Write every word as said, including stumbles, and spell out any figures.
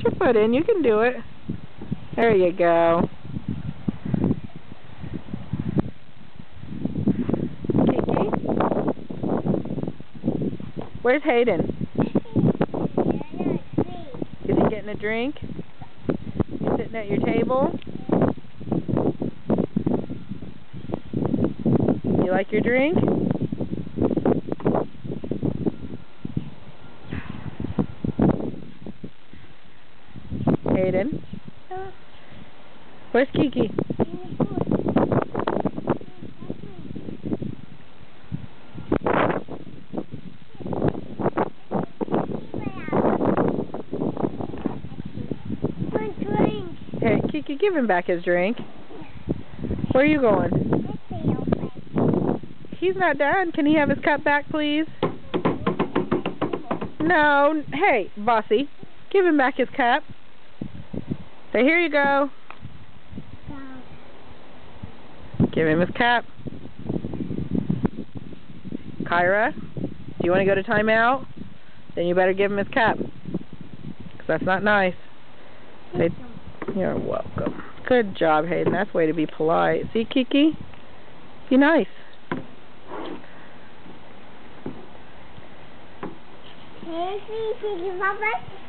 Put your foot in. You can do it. There you go. Kiki? Where's Hayden? Is he getting a drink? You sitting at your table? You like your drink? Hayden? Where's Kiki? Hey, Kiki, give him back his drink. Where are you going? He's not done. Can he have his cup back, please? No. Hey, bossy. Give him back his cup. Say, here you go. Give him his cup. Kyra, do you want to go to timeout? Then you better give him his cup. Because that's not nice. Say, you're welcome. Good job, Hayden. That's the way to be polite. See, Kiki? Be nice. Hey, Kiki, Papa.